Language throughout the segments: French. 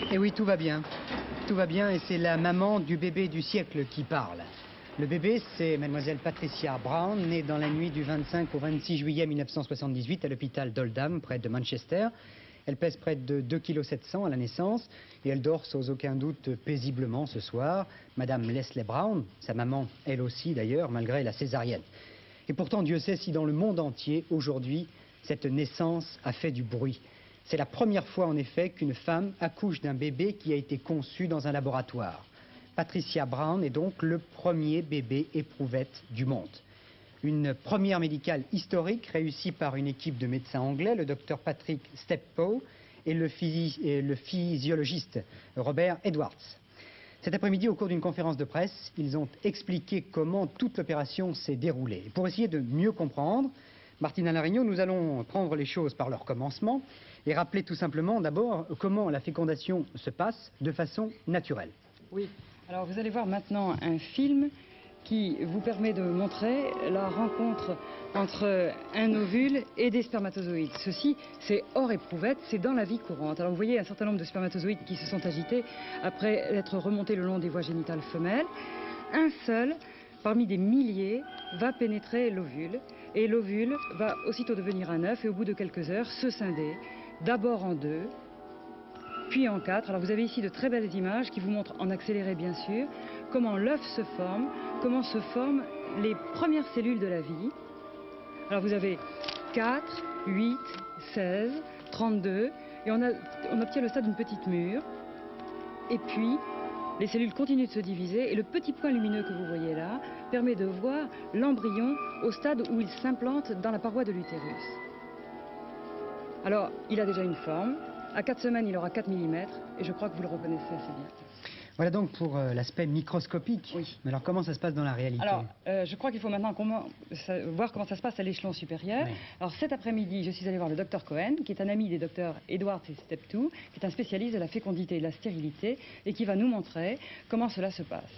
Et oui, tout va bien. Tout va bien et c'est la maman du bébé du siècle qui parle. Le bébé, c'est mademoiselle Patricia Brown, née dans la nuit du 25 au 26 juillet 1978 à l'hôpital d'Oldham, près de Manchester. Elle pèse près de 2,7 kg à la naissance et elle dort sans aucun doute paisiblement ce soir. Madame Leslie Brown, sa maman, elle aussi d'ailleurs, malgré la césarienne. Et pourtant, Dieu sait si dans le monde entier, aujourd'hui, cette naissance a fait du bruit. C'est la première fois, en effet, qu'une femme accouche d'un bébé qui a été conçu dans un laboratoire. Patricia Brown est donc le premier bébé éprouvette du monde. Une première médicale historique réussie par une équipe de médecins anglais, le docteur Patrick Steptoe et le physiologiste Robert Edwards. Cet après-midi, au cours d'une conférence de presse, ils ont expliqué comment toute l'opération s'est déroulée. Pour essayer de mieux comprendre, Martina Larigno, nous allons prendre les choses par leur commencement et rappeler tout simplement d'abord comment la fécondation se passe de façon naturelle. Oui, alors vous allez voir maintenant un film qui vous permet de montrer la rencontre entre un ovule et des spermatozoïdes. Ceci, c'est hors éprouvette, c'est dans la vie courante. Alors vous voyez un certain nombre de spermatozoïdes qui se sont agités après être remontés le long des voies génitales femelles. Un seul, parmi des milliers, va pénétrer l'ovule. Et l'ovule va aussitôt devenir un œuf et au bout de quelques heures se scinder, d'abord en 2, puis en 4. Alors vous avez ici de très belles images qui vous montrent, en accéléré bien sûr, comment l'œuf se forme, comment se forment les premières cellules de la vie. Alors vous avez 4, 8, 16, 32, et on obtient le stade d'une petite mûre. Et puis, les cellules continuent de se diviser, et le petit point lumineux que vous voyez là permet de voir l'embryon au stade où il s'implante dans la paroi de l'utérus. Alors, il a déjà une forme. À 4 semaines, il aura 4 mm, et je crois que vous le reconnaissez assez bien. Voilà donc pour l'aspect microscopique. Oui. Mais alors comment ça se passe dans la réalité? Alors, je crois qu'il faut maintenant voir comment ça se passe à l'échelon supérieur. Oui. Alors cet après-midi, je suis allée voir le docteur Cohen, qui est un ami des docteurs Edwards et Steptoe, qui est un spécialiste de la fécondité et de la stérilité, et qui va nous montrer comment cela se passe.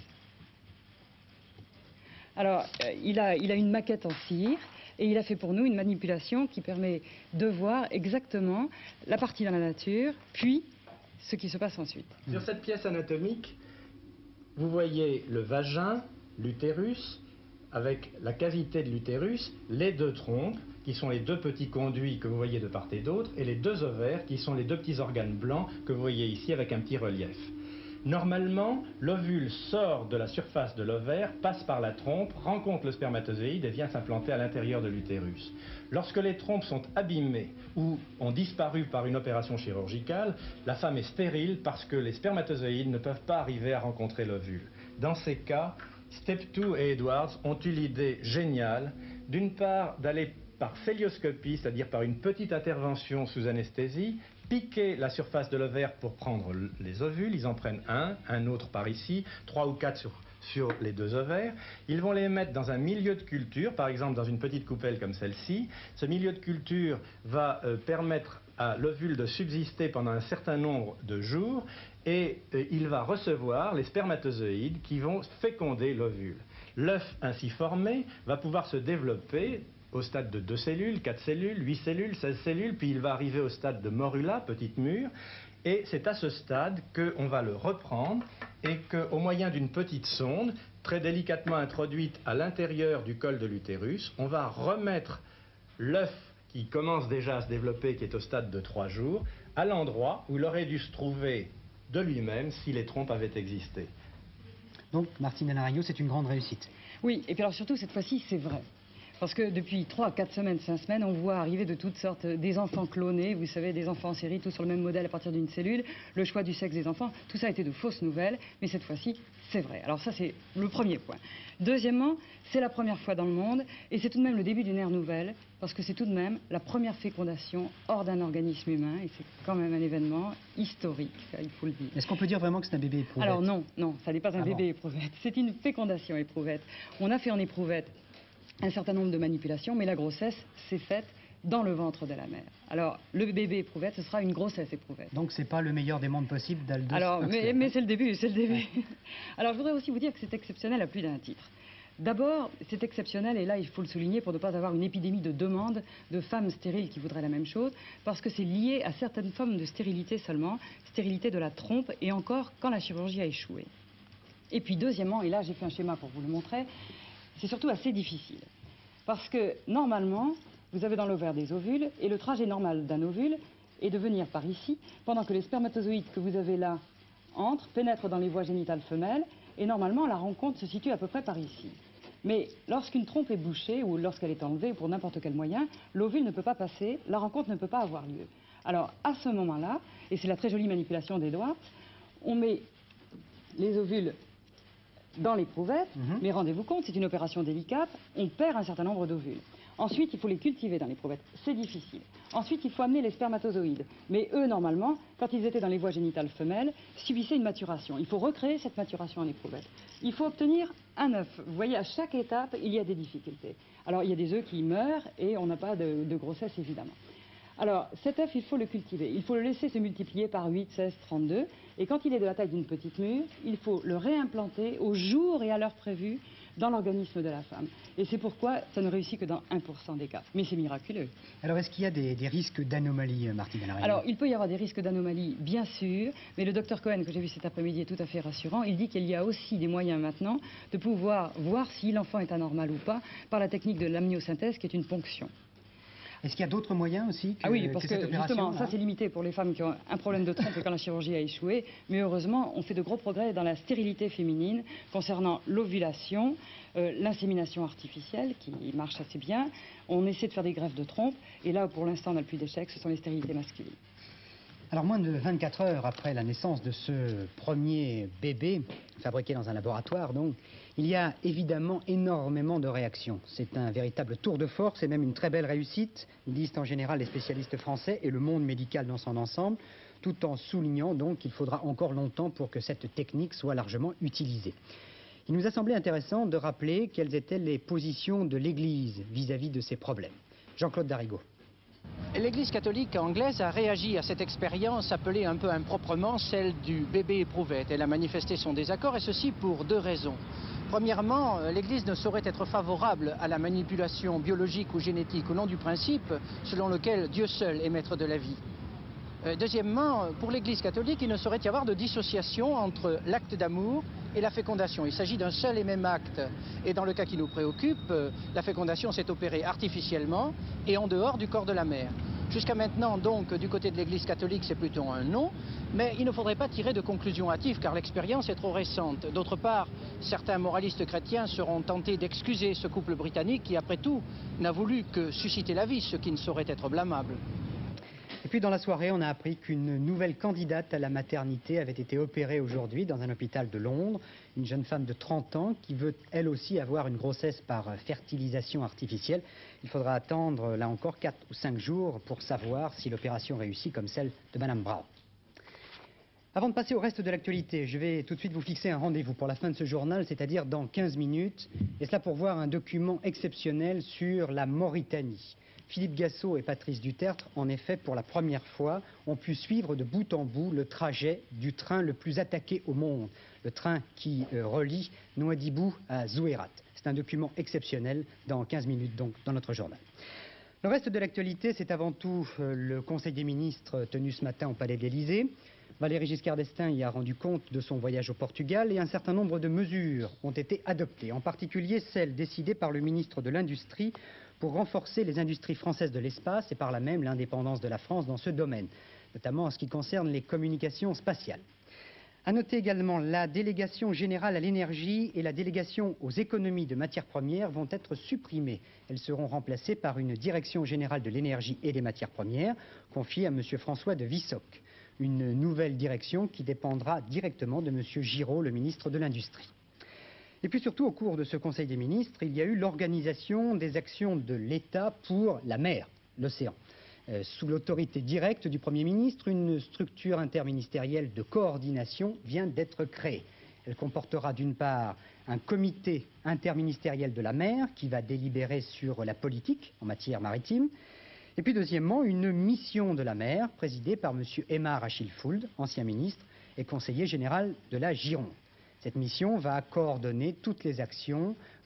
Alors, il a une maquette en cire, et il a fait pour nous une manipulation qui permet de voir exactement la partie dans la nature, puis ce qui se passe ensuite. Sur cette pièce anatomique, vous voyez le vagin, l'utérus, avec la cavité de l'utérus, les 2 trompes, qui sont les 2 petits conduits que vous voyez de part et d'autre, et les 2 ovaires, qui sont les 2 petits organes blancs que vous voyez ici avec un petit relief. Normalement, l'ovule sort de la surface de l'ovaire, passe par la trompe, rencontre le spermatozoïde et vient s'implanter à l'intérieur de l'utérus. Lorsque les trompes sont abîmées ou ont disparu par une opération chirurgicale, la femme est stérile parce que les spermatozoïdes ne peuvent pas arriver à rencontrer l'ovule. Dans ces cas, Steptoe et Edwards ont eu l'idée géniale, d'une part, d'aller par célioscopie, c'est-à-dire par une petite intervention sous anesthésie, piquer la surface de l'ovaire pour prendre les ovules. Ils en prennent un autre par ici, 3 ou 4 sur les 2 ovaires. Ils vont les mettre dans un milieu de culture, par exemple dans une petite coupelle comme celle-ci. Ce milieu de culture va permettre à l'ovule de subsister pendant un certain nombre de jours et il va recevoir les spermatozoïdes qui vont féconder l'ovule. L'œuf ainsi formé va pouvoir se développer au stade de 2 cellules, 4 cellules, 8 cellules, 16 cellules, puis il va arriver au stade de morula, petite mûre, et c'est à ce stade qu'on va le reprendre et qu'au moyen d'une petite sonde, très délicatement introduite à l'intérieur du col de l'utérus, on va remettre l'œuf qui commence déjà à se développer, qui est au stade de 3 jours, à l'endroit où il aurait dû se trouver de lui-même si les trompes avaient existé. Donc, Martina Larigno, c'est une grande réussite. Oui, et puis alors surtout, cette fois-ci, c'est vrai. Parce que depuis 3, 4 semaines, 5 semaines, on voit arriver de toutes sortes des enfants clonés, vous savez, des enfants en série, tous sur le même modèle à partir d'une cellule, le choix du sexe des enfants, tout ça a été de fausses nouvelles, mais cette fois-ci, c'est vrai. Alors ça, c'est le premier point. Deuxièmement, c'est la première fois dans le monde, et c'est tout de même le début d'une ère nouvelle, parce que c'est tout de même la première fécondation hors d'un organisme humain, et c'est quand même un événement historique, il faut le dire. Est-ce qu'on peut dire vraiment que c'est un bébé éprouvette? Alors non, ça n'est pas un bébé éprouvette, c'est une fécondation éprouvette. On a fait en éprouvette un certain nombre de manipulations, mais la grossesse s'est faite dans le ventre de la mère. Alors, le bébé éprouvette, ce sera une grossesse éprouvette. Donc, c'est pas le meilleur des mondes possibles d'Aldous Alors, Huxley. mais c'est le début, c'est le début. Ouais. Alors, je voudrais aussi vous dire que c'est exceptionnel à plus d'un titre. D'abord, c'est exceptionnel, et là il faut le souligner pour ne pas avoir une épidémie de demandes de femmes stériles qui voudraient la même chose, parce que c'est lié à certaines formes de stérilité seulement, stérilité de la trompe, et encore quand la chirurgie a échoué. Et puis deuxièmement, et là j'ai fait un schéma pour vous le montrer, c'est surtout assez difficile. Parce que normalement, vous avez dans l'ovaire des ovules, et le trajet normal d'un ovule est de venir par ici, pendant que les spermatozoïdes que vous avez là entrent, pénètrent dans les voies génitales femelles, et normalement la rencontre se situe à peu près par ici. Mais lorsqu'une trompe est bouchée, ou lorsqu'elle est enlevée pour n'importe quel moyen, l'ovule ne peut pas passer, la rencontre ne peut pas avoir lieu. Alors à ce moment-là, et c'est la très jolie manipulation d'Edwards, on met les ovules dans l'éprouvette, mais rendez-vous compte, c'est une opération délicate, on perd un certain nombre d'ovules. Ensuite, il faut les cultiver dans l'éprouvette, c'est difficile. Ensuite, il faut amener les spermatozoïdes. Mais eux, normalement, quand ils étaient dans les voies génitales femelles, subissaient une maturation. Il faut recréer cette maturation en éprouvette. Il faut obtenir un œuf. Vous voyez, à chaque étape, il y a des difficultés. Alors, il y a des œufs qui meurent et on n'a pas de grossesse, évidemment. Alors, cet œuf, il faut le cultiver. Il faut le laisser se multiplier par 8, 16, 32. Et quand il est de la taille d'une petite mûre, il faut le réimplanter au jour et à l'heure prévue dans l'organisme de la femme. Et c'est pourquoi ça ne réussit que dans 1% des cas. Mais c'est miraculeux. Alors, est-ce qu'il y a des risques d'anomalie, Martine Delaraine? Alors, il peut y avoir des risques d'anomalie, bien sûr, mais le docteur Cohen, que j'ai vu cet après-midi, est tout à fait rassurant. Il dit qu'il y a aussi des moyens maintenant de pouvoir voir si l'enfant est anormal ou pas par la technique de l'amniosynthèse, qui est une ponction. Est-ce qu'il y a d'autres moyens aussi que, ah oui, parce cette que opération, justement, ça c'est limité pour les femmes qui ont un problème de trompe et quand la chirurgie a échoué. Mais heureusement, on fait de gros progrès dans la stérilité féminine concernant l'ovulation, l'insémination artificielle qui marche assez bien. On essaie de faire des greffes de trompe et là, pour l'instant, on n'a plus d'échecs, ce sont les stérilités masculines. Alors, moins de 24 heures après la naissance de ce premier bébé, fabriqué dans un laboratoire, donc, il y a évidemment énormément de réactions. C'est un véritable tour de force et même une très belle réussite, disent en général les spécialistes français et le monde médical dans son ensemble, tout en soulignant donc qu'il faudra encore longtemps pour que cette technique soit largement utilisée. Il nous a semblé intéressant de rappeler quelles étaient les positions de l'Église vis-à-vis de ces problèmes. Jean-Claude Darigo. L'Église catholique anglaise a réagi à cette expérience appelée un peu improprement celle du bébé éprouvette. Elle a manifesté son désaccord et ceci pour deux raisons. Premièrement, l'Église ne saurait être favorable à la manipulation biologique ou génétique au nom du principe selon lequel Dieu seul est maître de la vie. Deuxièmement, pour l'Église catholique, il ne saurait y avoir de dissociation entre l'acte d'amour et la fécondation. Il s'agit d'un seul et même acte. Et dans le cas qui nous préoccupe, la fécondation s'est opérée artificiellement et en dehors du corps de la mère. Jusqu'à maintenant, donc, du côté de l'Église catholique, c'est plutôt un non, mais il ne faudrait pas tirer de conclusions hâtives car l'expérience est trop récente. D'autre part, certains moralistes chrétiens seront tentés d'excuser ce couple britannique qui, après tout, n'a voulu que susciter la vie, ce qui ne saurait être blâmable. Et puis dans la soirée, on a appris qu'une nouvelle candidate à la maternité avait été opérée aujourd'hui dans un hôpital de Londres. Une jeune femme de 30 ans qui veut elle aussi avoir une grossesse par fertilisation artificielle. Il faudra attendre là encore 4 ou 5 jours pour savoir si l'opération réussit comme celle de Madame Brown. Avant de passer au reste de l'actualité, je vais tout de suite vous fixer un rendez-vous pour la fin de ce journal, c'est-à-dire dans 15 minutes. Et cela pour voir un document exceptionnel sur la Mauritanie. Philippe Gassot et Patrice Dutertre, en effet, pour la première fois, ont pu suivre de bout en bout le trajet du train le plus attaqué au monde, le train qui relie Nouadhibou à Zouérat. C'est un document exceptionnel dans 15 minutes, donc, dans notre journal. Le reste de l'actualité, c'est avant tout le Conseil des ministres tenu ce matin au Palais de l'Élysée. Valéry Giscard d'Estaing y a rendu compte de son voyage au Portugal et un certain nombre de mesures ont été adoptées, en particulier celles décidées par le ministre de l'Industrie pour renforcer les industries françaises de l'espace et par là même l'indépendance de la France dans ce domaine, notamment en ce qui concerne les communications spatiales. À noter également, la délégation générale à l'énergie et la délégation aux économies de matières premières vont être supprimées. Elles seront remplacées par une direction générale de l'énergie et des matières premières, confiée à M. François de Vissoc. Une nouvelle direction qui dépendra directement de M. Giraud, le ministre de l'Industrie. Et puis surtout, au cours de ce Conseil des ministres, il y a eu l'organisation des actions de l'État pour la mer, l'océan. Sous l'autorité directe du Premier ministre, une structure interministérielle de coordination vient d'être créée. Elle comportera d'une part un comité interministériel de la mer qui va délibérer sur la politique en matière maritime. Et puis deuxièmement, une mission de la mer présidée par M. Aymar Achille-Fould, ancien ministre et conseiller général de la Gironde. Cette mission va coordonner toutes les actions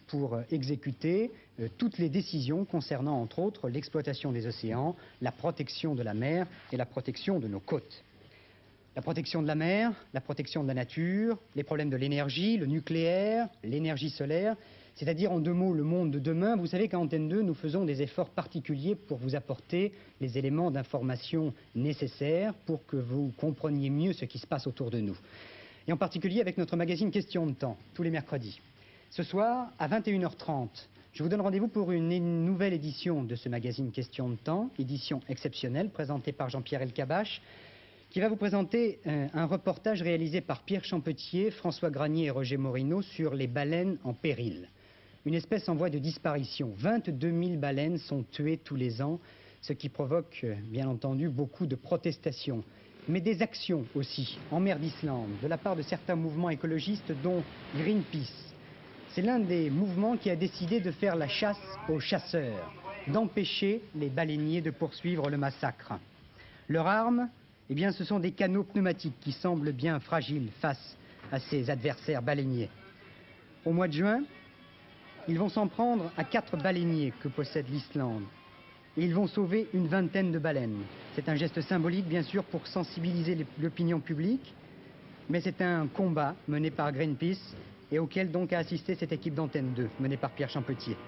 pour exécuter toutes les décisions concernant, entre autres, l'exploitation des océans, la protection de la mer et la protection de nos côtes. La protection de la mer, la protection de la nature, les problèmes de l'énergie, le nucléaire, l'énergie solaire, c'est-à-dire en deux mots le monde de demain. Vous savez qu'à Antenne 2, nous faisons des efforts particuliers pour vous apporter les éléments d'information nécessaires pour que vous compreniez mieux ce qui se passe autour de nous. Et en particulier avec notre magazine Question de temps, tous les mercredis. Ce soir, à 21h30, je vous donne rendez-vous pour une nouvelle édition de ce magazine Question de temps, édition exceptionnelle présentée par Jean-Pierre Elkabbach, qui va vous présenter un reportage réalisé par Pierre Champetier, François Granier et Roger Morino sur les baleines en péril. Une espèce en voie de disparition. 22 000 baleines sont tuées tous les ans, ce qui provoque bien entendu beaucoup de protestations, mais des actions aussi en mer d'Islande de la part de certains mouvements écologistes dont Greenpeace. C'est l'un des mouvements qui a décidé de faire la chasse aux chasseurs, d'empêcher les baleiniers de poursuivre le massacre. Leur arme, eh bien, ce sont des canots pneumatiques qui semblent bien fragiles face à ces adversaires baleiniers. Au mois de juin, ils vont s'en prendre à 4 baleiniers que possède l'Islande. Et ils vont sauver une vingtaine de baleines. C'est un geste symbolique, bien sûr, pour sensibiliser l'opinion publique, mais c'est un combat mené par Greenpeace et auquel donc a assisté cette équipe d'Antenne 2, menée par Pierre Champetier.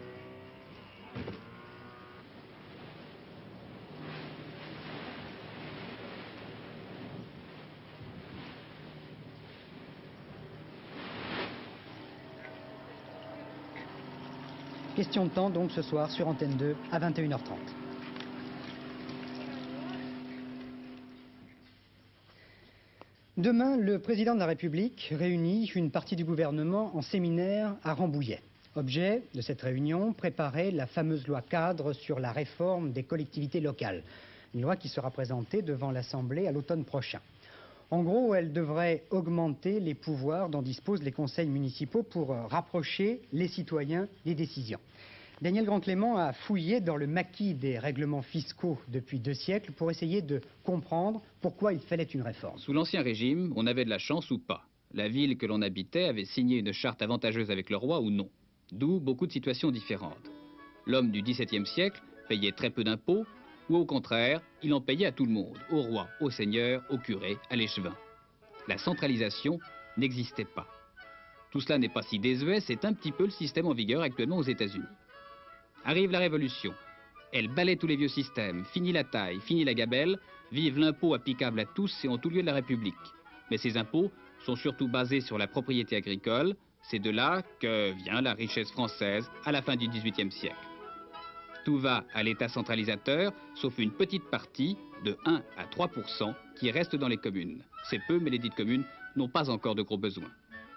Question de temps, donc, ce soir, sur Antenne 2, à 21h30. Demain, le président de la République réunit une partie du gouvernement en séminaire à Rambouillet. Objet de cette réunion, préparer la fameuse loi cadre sur la réforme des collectivités locales. Une loi qui sera présentée devant l'Assemblée à l'automne prochain. En gros, elle devrait augmenter les pouvoirs dont disposent les conseils municipaux pour rapprocher les citoyens des décisions. Daniel Grand-Clément a fouillé dans le maquis des règlements fiscaux depuis 2 siècles pour essayer de comprendre pourquoi il fallait une réforme. Sous l'Ancien Régime, on avait de la chance ou pas. La ville que l'on habitait avait signé une charte avantageuse avec le roi ou non. D'où beaucoup de situations différentes. L'homme du XVIIe siècle payait très peu d'impôts, ou au contraire, il en payait à tout le monde, au roi, au seigneur, au curé, à l'échevin. La centralisation n'existait pas. Tout cela n'est pas si désuet, c'est un petit peu le système en vigueur actuellement aux États-Unis. Arrive la Révolution. Elle balaie tous les vieux systèmes, finit la taille, finit la gabelle, vive l'impôt applicable à tous et en tout lieu de la République. Mais ces impôts sont surtout basés sur la propriété agricole, c'est de là que vient la richesse française à la fin du XVIIIe siècle. Tout va à l'État centralisateur, sauf une petite partie, de 1 à 3%, qui reste dans les communes. C'est peu, mais les dites communes n'ont pas encore de gros besoins.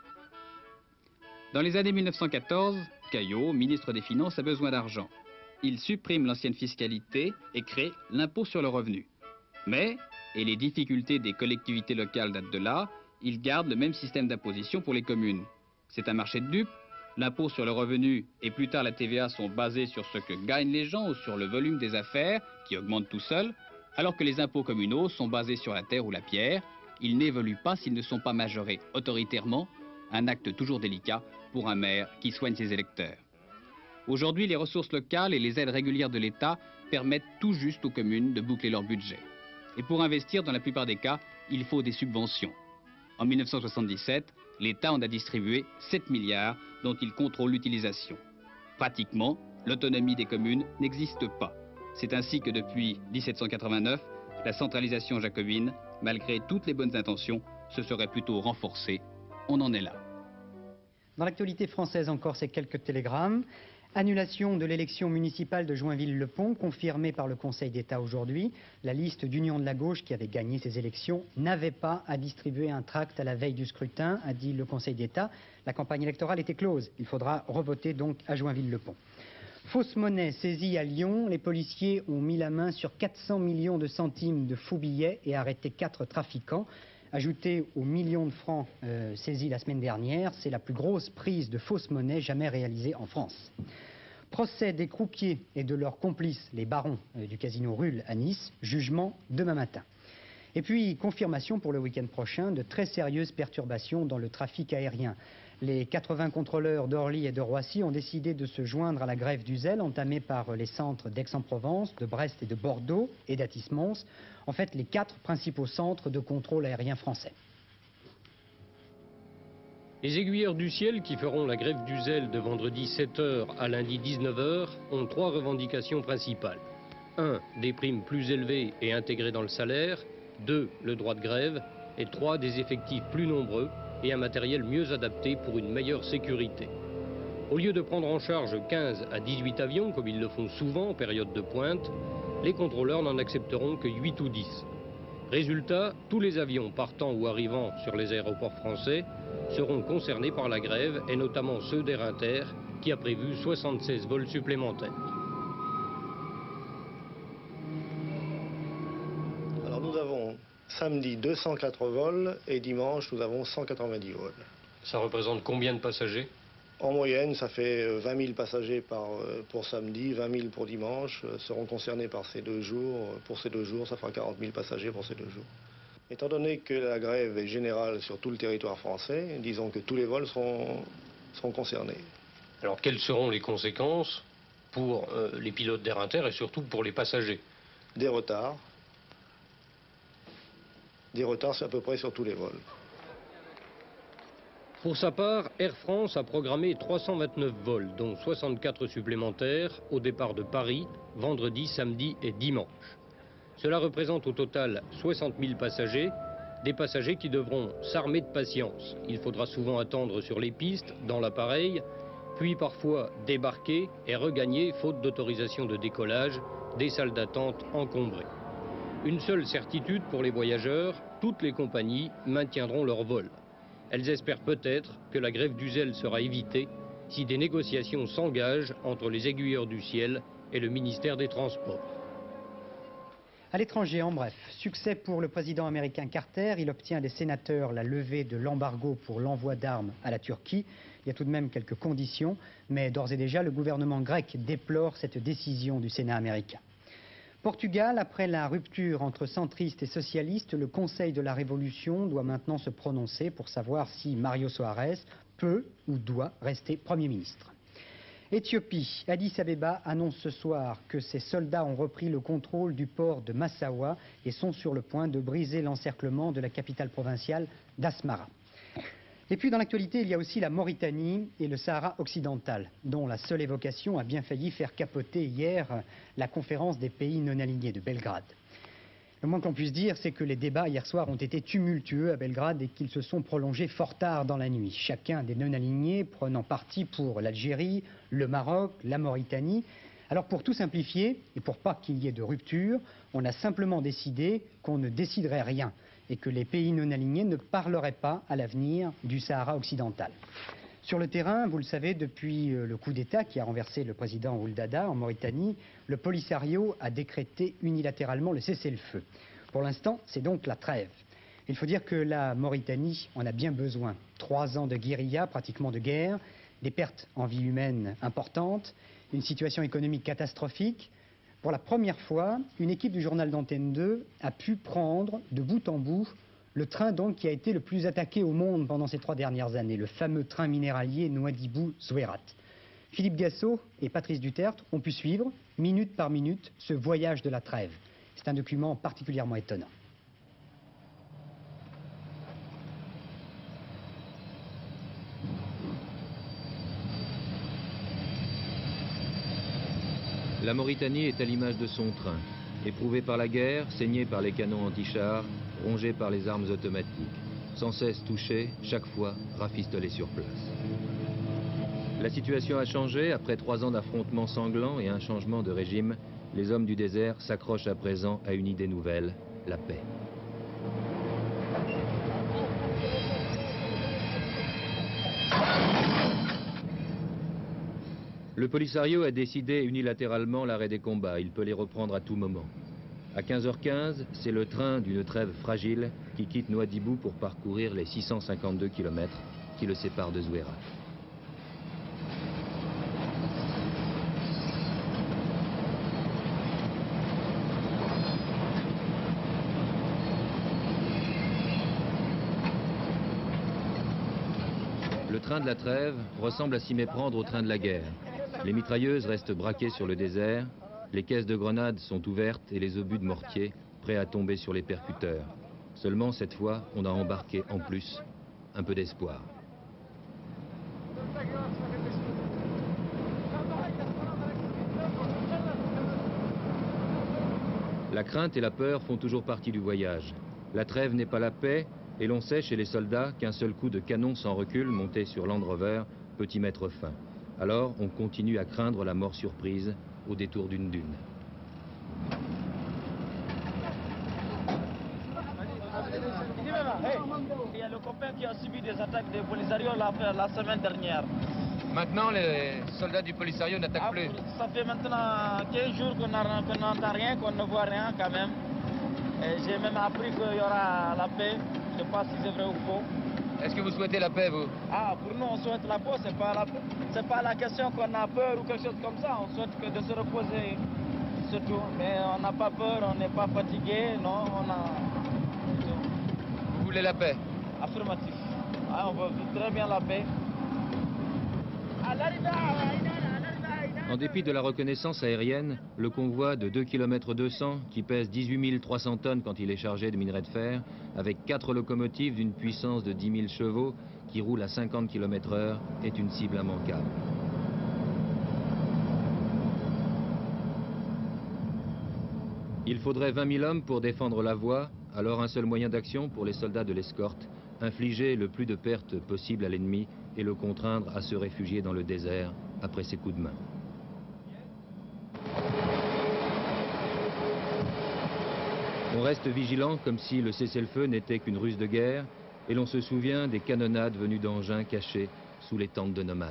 Dans les années 1914, Caillot, ministre des Finances, a besoin d'argent. Il supprime l'ancienne fiscalité et crée l'impôt sur le revenu. Mais, et les difficultés des collectivités locales datent de là, il garde le même système d'imposition pour les communes. C'est un marché de dupes. L'impôt sur le revenu et plus tard la TVA sont basés sur ce que gagnent les gens ou sur le volume des affaires, qui augmente tout seul, alors que les impôts communaux sont basés sur la terre ou la pierre. Ils n'évoluent pas s'ils ne sont pas majorés autoritairement, un acte toujours délicat pour un maire qui soigne ses électeurs. Aujourd'hui, les ressources locales et les aides régulières de l'État permettent tout juste aux communes de boucler leur budget. Et pour investir, dans la plupart des cas, il faut des subventions. En 1977, l'État en a distribué 7 milliards dont il contrôle l'utilisation. Pratiquement, l'autonomie des communes n'existe pas. C'est ainsi que depuis 1789, la centralisation jacobine, malgré toutes les bonnes intentions, se serait plutôt renforcée. On en est là. Dans l'actualité française encore, ces quelques télégrammes. Annulation de l'élection municipale de Joinville-le-Pont, confirmée par le Conseil d'État aujourd'hui. La liste d'Union de la gauche qui avait gagné ces élections n'avait pas à distribuer un tract à la veille du scrutin, a dit le Conseil d'État. La campagne électorale était close. Il faudra revoter donc à Joinville-le-Pont. Fausse monnaie saisie à Lyon. Les policiers ont mis la main sur 400 millions de centimes de faux billets et arrêté 4 trafiquants. Ajouté aux millions de francs saisis la semaine dernière, c'est la plus grosse prise de fausse monnaie jamais réalisée en France. Procès des croupiers et de leurs complices, les barons du casino Rulle à Nice, jugement demain matin. Et puis, confirmation pour le week-end prochain de très sérieuses perturbations dans le trafic aérien. Les 80 contrôleurs d'Orly et de Roissy ont décidé de se joindre à la grève du zèle entamée par les centres d'Aix-en-Provence, de Brest et de Bordeaux et d'Athis-Mons, en fait les 4 principaux centres de contrôle aérien français. Les aiguilleurs du ciel qui feront la grève du zèle de vendredi 7h à lundi 19h ont 3 revendications principales. 1. Des primes plus élevées et intégrées dans le salaire. 2. Le droit de grève. Et 3. Des effectifs plus nombreux et un matériel mieux adapté pour une meilleure sécurité. Au lieu de prendre en charge 15 à 18 avions, comme ils le font souvent en période de pointe, les contrôleurs n'en accepteront que 8 ou 10. Résultat, tous les avions partant ou arrivant sur les aéroports français seront concernés par la grève, et notamment ceux d'Air Inter, qui a prévu 76 vols supplémentaires. Alors nous avons samedi 204 vols et dimanche nous avons 190 vols. Ça représente combien de passagers? En moyenne, ça fait 20 000 passagers pour samedi, 20 000 pour dimanche, seront concernés par ces 2 jours. Pour ces 2 jours, ça fera 40 000 passagers pour ces 2 jours. Étant donné que la grève est générale sur tout le territoire français, disons que tous les vols seront concernés. Alors quelles seront les conséquences pour les pilotes d'Air Inter et surtout pour les passagers? Des retards. Des retards, c'est à peu près sur tous les vols. Pour sa part, Air France a programmé 329 vols, dont 64 supplémentaires, au départ de Paris, vendredi, samedi et dimanche. Cela représente au total 60 000 passagers, des passagers qui devront s'armer de patience. Il faudra souvent attendre sur les pistes, dans l'appareil, puis parfois débarquer et regagner, faute d'autorisation de décollage, des salles d'attente encombrées. Une seule certitude pour les voyageurs, toutes les compagnies maintiendront leur vol. Elles espèrent peut-être que la grève du zèle sera évitée si des négociations s'engagent entre les aiguilleurs du ciel et le ministère des Transports. À l'étranger, en bref, succès pour le président américain Carter. Il obtient des sénateurs la levée de l'embargo pour l'envoi d'armes à la Turquie. Il y a tout de même quelques conditions, mais d'ores et déjà, le gouvernement grec déplore cette décision du Sénat américain. Portugal, après la rupture entre centristes et socialistes, le Conseil de la Révolution doit maintenant se prononcer pour savoir si Mário Soares peut ou doit rester Premier ministre. Éthiopie, Addis Abeba annonce ce soir que ses soldats ont repris le contrôle du port de Massawa et sont sur le point de briser l'encerclement de la capitale provinciale d'Asmara. Et puis dans l'actualité, il y a aussi la Mauritanie et le Sahara occidental, dont la seule évocation a bien failli faire capoter hier la conférence des pays non alignés de Belgrade. Le moins qu'on puisse dire, c'est que les débats hier soir ont été tumultueux à Belgrade et qu'ils se sont prolongés fort tard dans la nuit. Chacun des non-alignés prenant parti pour l'Algérie, le Maroc, la Mauritanie. Alors pour tout simplifier, et pour pas qu'il y ait de rupture, on a simplement décidé qu'on ne déciderait rien et que les pays non alignés ne parleraient pas à l'avenir du Sahara occidental. Sur le terrain, vous le savez, depuis le coup d'État qui a renversé le président Ould Daddah en Mauritanie, le Polisario a décrété unilatéralement le cessez-le-feu. Pour l'instant, c'est donc la trêve. Il faut dire que la Mauritanie en a bien besoin. 3 ans de guérilla, pratiquement de guerre, des pertes en vie humaine importantes, une situation économique catastrophique. Pour la première fois, une équipe du journal d'Antenne 2 a pu prendre de bout en bout le train donc qui a été le plus attaqué au monde pendant ces 3 dernières années, le fameux train minéralier Nouadhibou-Zouérat. Philippe Gassot et Patrice Dutertre ont pu suivre, minute par minute, ce voyage de la trêve. C'est un document particulièrement étonnant. La Mauritanie est à l'image de son train, éprouvé par la guerre, saigné par les canons anti-chars, rongé par les armes automatiques, sans cesse touché, chaque fois rafistolé sur place. La situation a changé, après 3 ans d'affrontements sanglants et un changement de régime, les hommes du désert s'accrochent à présent à une idée nouvelle, la paix. Le Polisario a décidé unilatéralement l'arrêt des combats. Il peut les reprendre à tout moment. À 15h15, c'est le train d'une trêve fragile qui quitte Nouadhibou pour parcourir les 652 km qui le séparent de Zouérat. Le Le train de la trêve ressemble à s'y méprendre au train de la guerre. Les mitrailleuses restent braquées sur le désert, les caisses de grenades sont ouvertes et les obus de mortier prêts à tomber sur les percuteurs. Seulement cette fois, on a embarqué en plus un peu d'espoir. La crainte et la peur font toujours partie du voyage. La trêve n'est pas la paix, et l'on sait chez les soldats qu'un seul coup de canon sans recul monté sur Land Rover peut y mettre fin. Alors on continue à craindre la mort surprise au détour d'une dune. Il y a le copain qui a subi des attaques de Polisario la semaine dernière. Maintenant, les soldats du Polisario n'attaquent plus. Ça fait maintenant 15 jours qu'on n'entend rien, qu'on ne voit rien quand même. J'ai même appris qu'il y aura la paix. Je ne sais pas si c'est vrai ou faux. Est-ce que vous souhaitez la paix, vous? Ah, pour nous, on souhaite la paix. C'est pas la question qu'on a peur ou quelque chose comme ça. On souhaite que de se reposer, c'est tout. Mais on n'a pas peur, on n'est pas fatigué, non, on a... Vous voulez la paix? Affirmatif. Ah, on veut très bien la paix. En dépit de la reconnaissance aérienne, le convoi de 2 km 200, qui pèse 18 300 tonnes quand il est chargé de minerai de fer, avec 4 locomotives d'une puissance de 10 000 chevaux, qui roulent à 50 km/h, est une cible immanquable. Il faudrait 20 000 hommes pour défendre la voie, alors un seul moyen d'action pour les soldats de l'escorte, infliger le plus de pertes possible à l'ennemi et le contraindre à se réfugier dans le désert après ses coups de main. On reste vigilant comme si le cessez-le-feu n'était qu'une ruse de guerre et l'on se souvient des canonnades venues d'engins cachés sous les tentes de nomades.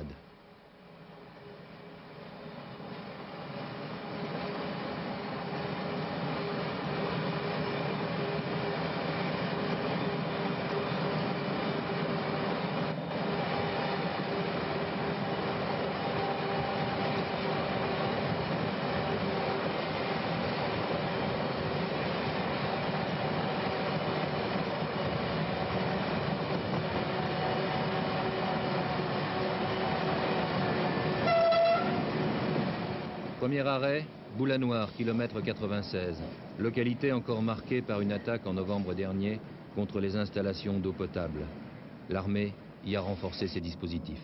Premier arrêt, Boulanoir, kilomètre 96. Localité encore marquée par une attaque en novembre dernier contre les installations d'eau potable. L'armée y a renforcé ses dispositifs.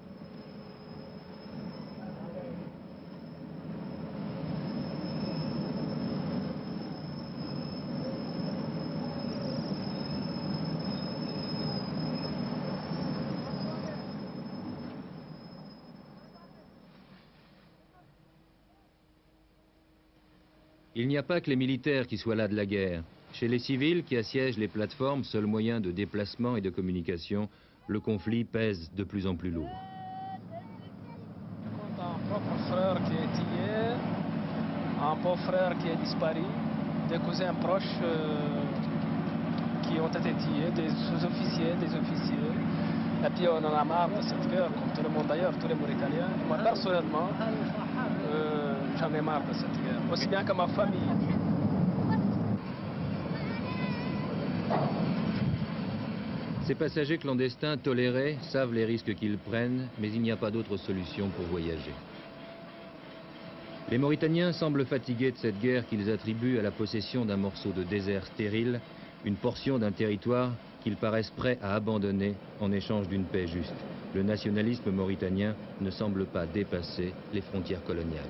Il n'y a pas que les militaires qui soient là de la guerre. Chez les civils qui assiègent les plateformes, seul moyen de déplacement et de communication, le conflit pèse de plus en plus lourd. Un propre frère qui est tué, un pauvre frère qui est disparu, des cousins proches qui ont été tués, des sous-officiers, des officiers. Et puis on en a marre de cette guerre, comme tout le monde d'ailleurs, tous les Mauritaniens. Moi personnellement, j'en ai marre de cette guerre, aussi bien que ma famille. Ces passagers clandestins tolérés savent les risques qu'ils prennent, mais il n'y a pas d'autre solution pour voyager. Les Mauritaniens semblent fatigués de cette guerre qu'ils attribuent à la possession d'un morceau de désert stérile, une portion d'un territoire qu'ils paraissent prêts à abandonner en échange d'une paix juste. Le nationalisme mauritanien ne semble pas dépasser les frontières coloniales.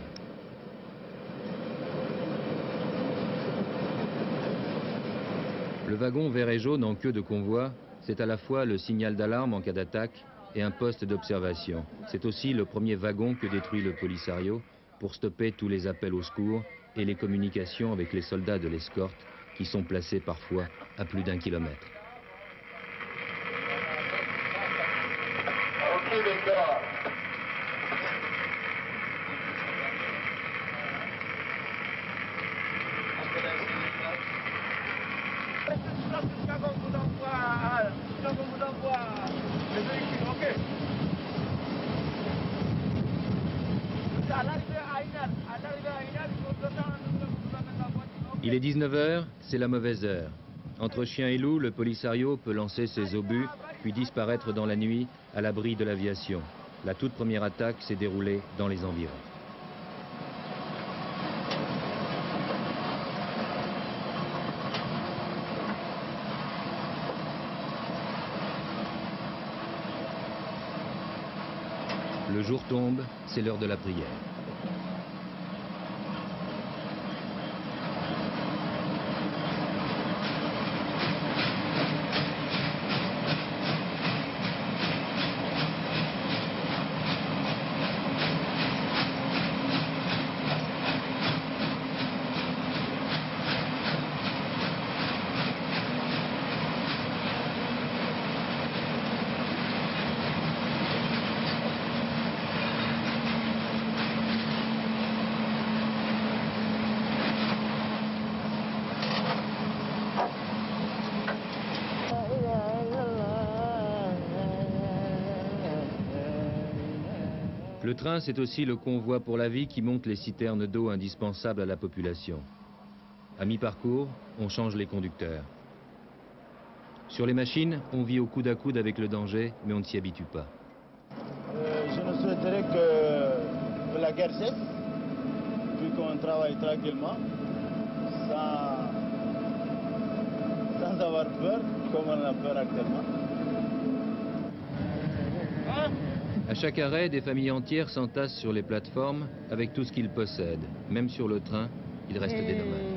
Le wagon vert et jaune en queue de convoi, c'est à la fois le signal d'alarme en cas d'attaque et un poste d'observation. C'est aussi le premier wagon que détruit le Polisario pour stopper tous les appels au secours et les communications avec les soldats de l'escorte qui sont placés parfois à plus d'1 kilomètre. Il est 19 h, c'est la mauvaise heure. Entre chien et loup, le Polisario peut lancer ses obus puis disparaître dans la nuit à l'abri de l'aviation. La toute première attaque s'est déroulée dans les environs. Le jour tombe, c'est l'heure de la prière. Le train, c'est aussi le convoi pour la vie qui monte les citernes d'eau indispensables à la population. À mi-parcours, on change les conducteurs. Sur les machines, on vit au coude à coude avec le danger, mais on ne s'y habitue pas. Je ne souhaiterais que la guerre cesse, puis qu'on travaille tranquillement, sans avoir peur, comme on a peur actuellement. À chaque arrêt, des familles entières s'entassent sur les plateformes avec tout ce qu'ils possèdent. Même sur le train, il reste des dommages.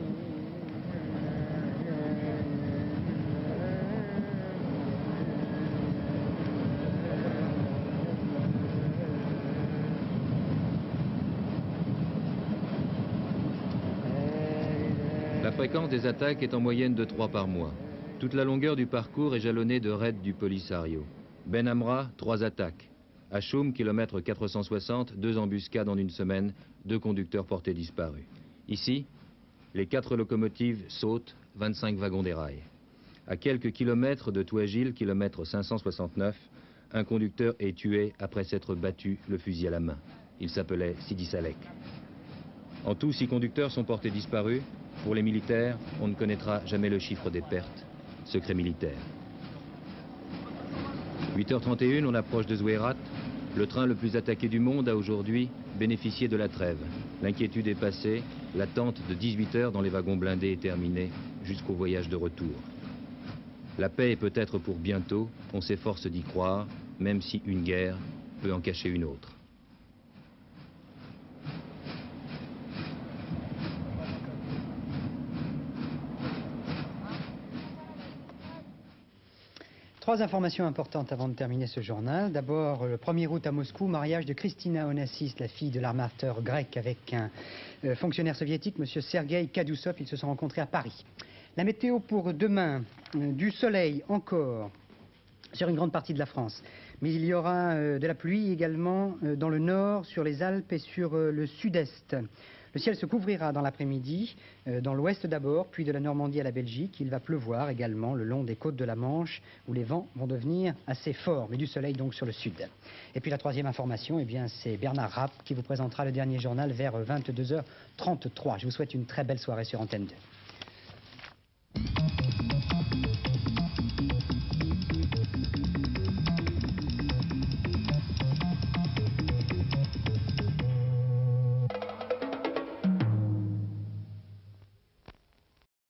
La fréquence des attaques est en moyenne de 3 par mois. Toute la longueur du parcours est jalonnée de raids du Polisario. Ben Amra, 3 attaques. À Choum, kilomètre 460, 2 embuscades en une semaine, 2 conducteurs portés disparus. Ici, les 4 locomotives sautent, 25 wagons déraillent. À quelques kilomètres de Touagil, kilomètre 569, un conducteur est tué après s'être battu le fusil à la main. Il s'appelait Sidi Salek. En tout, 6 conducteurs sont portés disparus. Pour les militaires, on ne connaîtra jamais le chiffre des pertes. Secret militaire. 8h31, on approche de Zouérat. Le train le plus attaqué du monde a aujourd'hui bénéficié de la trêve. L'inquiétude est passée, l'attente de 18 heures dans les wagons blindés est terminée jusqu'au voyage de retour. La paix est peut-être pour bientôt, on s'efforce d'y croire, même si une guerre peut en cacher une autre. Trois informations importantes avant de terminer ce journal. D'abord, le 1er août à Moscou, mariage de Kristina Onassis, la fille de l'armateur grec, avec un fonctionnaire soviétique, M. Sergueï Kadoussov. Ils se sont rencontrés à Paris. La météo pour demain, du soleil encore sur une grande partie de la France. Mais il y aura de la pluie également dans le nord, sur les Alpes et sur le sud-est. Le ciel se couvrira dans l'après-midi, dans l'ouest d'abord, puis de la Normandie à la Belgique. Il va pleuvoir également le long des côtes de la Manche, où les vents vont devenir assez forts, mais du soleil donc sur le sud. Et puis la troisième information, eh bien, c'est Bernard Rapp qui vous présentera le dernier journal vers 22h33. Je vous souhaite une très belle soirée sur Antenne 2.